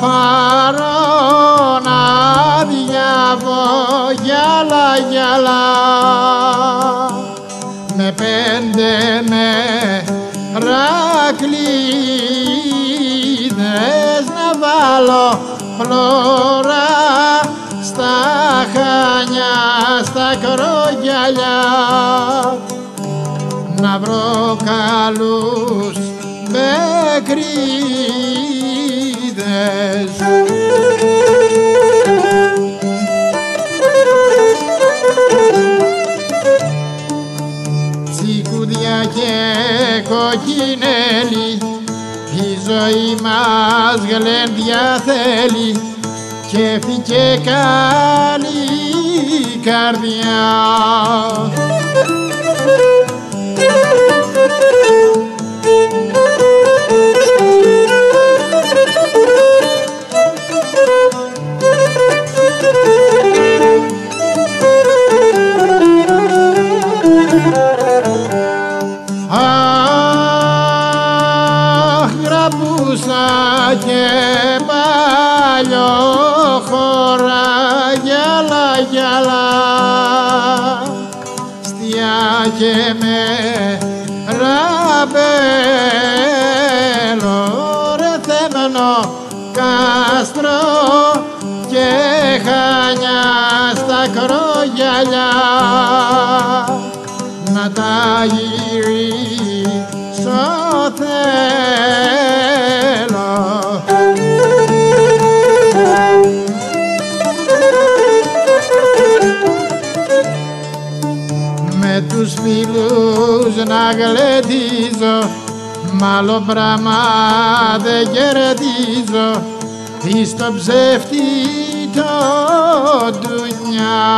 πάρω να διαβώ γυαλά με 5 μερακλίδες να βάλω χλωρά στα χανιά, στα κρογιαλιά, να βρω καλούς μπεκρίδες. Τσικούδια και κοκκινέλη, η ζωή μας γλέντια θέλει και φύγε καλή καρδιά. Και παλιό χώρα γυαλά στιά και με ραμπέλο ρε θέμενο κάστρο και χανιά στα κρογιαλιά να τα γυρίσω θέλω. Με τους φίλους να γλεντίζω, μ' άλλο πράγμα δεν κερδίζω, εις το ψεύτη το ντουνιά.